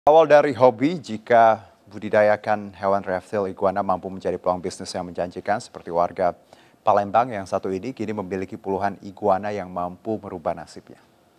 Awal dari hobi, jika budidayakan hewan reptil iguana mampu menjadi peluang bisnis yang menjanjikan seperti warga Palembang yang satu ini kini memiliki puluhan iguana yang mampu merubah nasibnya.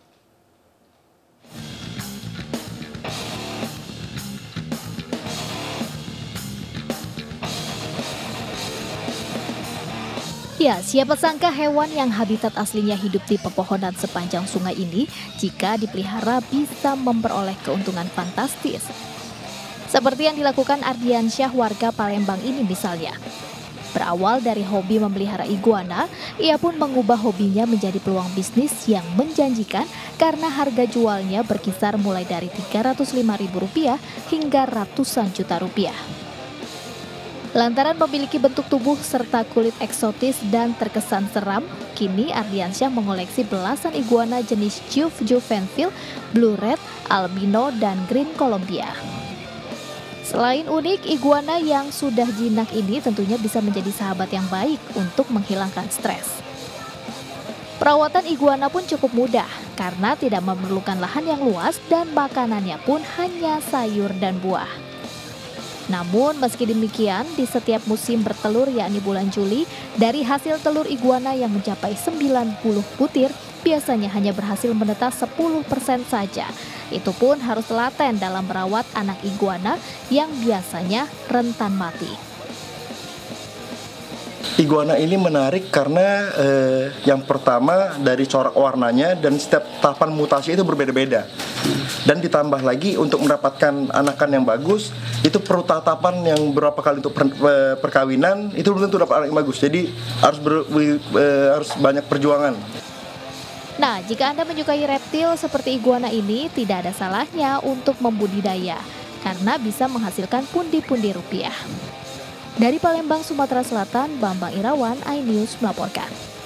Ya, siapa sangka hewan yang habitat aslinya hidup di pepohonan sepanjang sungai ini jika dipelihara bisa memperoleh keuntungan fantastis. Seperti yang dilakukan Ardiansyah warga Palembang ini misalnya. Berawal dari hobi memelihara iguana, ia pun mengubah hobinya menjadi peluang bisnis yang menjanjikan karena harga jualnya berkisar mulai dari Rp305.000 hingga ratusan juta rupiah. Lantaran memiliki bentuk tubuh serta kulit eksotis dan terkesan seram, kini Ardiansyah mengoleksi belasan iguana jenis Juvenile, Blue Red, Albino, dan Green Colombia. Selain unik, iguana yang sudah jinak ini tentunya bisa menjadi sahabat yang baik untuk menghilangkan stres. Perawatan iguana pun cukup mudah karena tidak memerlukan lahan yang luas dan makanannya pun hanya sayur dan buah. Namun meski demikian, di setiap musim bertelur yakni bulan Juli, dari hasil telur iguana yang mencapai 90 butir, biasanya hanya berhasil menetas 10% saja. Itu pun harus telaten dalam merawat anak iguana yang biasanya rentan mati. Iguana ini menarik karena yang pertama dari corak warnanya dan setiap tahapan mutasi itu berbeda-beda. Dan ditambah lagi untuk mendapatkan anakan yang bagus itu perlu tatapan yang berapa kali untuk perkawinan, itu belum tentu dapat anak yang bagus. Jadi harus banyak perjuangan. Nah, jika Anda menyukai reptil seperti iguana ini, tidak ada salahnya untuk membudidaya karena bisa menghasilkan pundi-pundi rupiah. Dari Palembang, Sumatera Selatan, Bambang Irawan, iNews melaporkan.